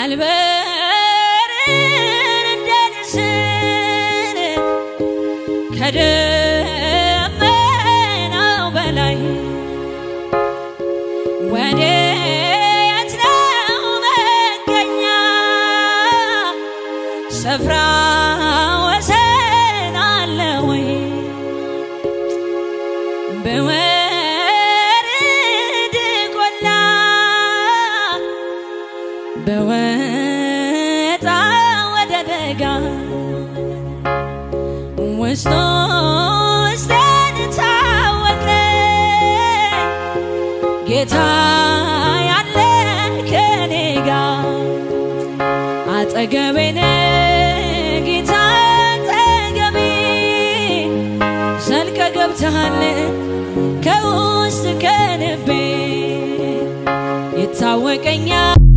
አልበርን እንደንስር ከደመናው በላይ ወዴት ነው መገኛ ስፍራ ወሰን አለ ወይ በወርድ ቆላ በወጣ ወደ ደጋ ውስጥ ውስጤን ታወቀኝ ጌታ ያለ ከኔ ጋር አጠገቤ ነህ ጌታ አጠገቤ ዘልቀህ ገብተሃል ከውስጥ ከልቤ ይታወቀኛል